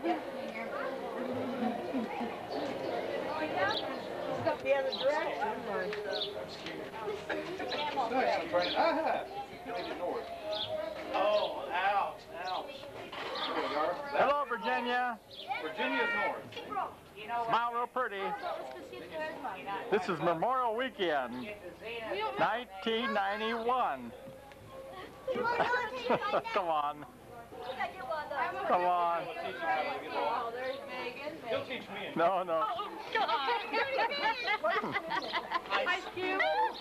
The other direction. Oh, ouch, ouch. Hello, Virginia. Virginia's north. Smile real pretty. This is Memorial Weekend, 1991. Come on. Come on. He'll teach me. No, no. Ice Cube.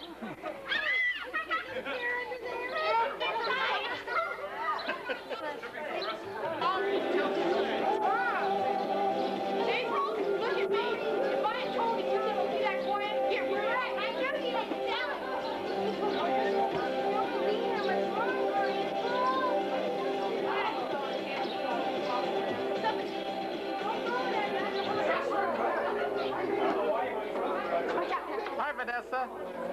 Look at me. If I had told you you didn't do that quiet, get rid of it. I know you didn't tell Hi, Vanessa.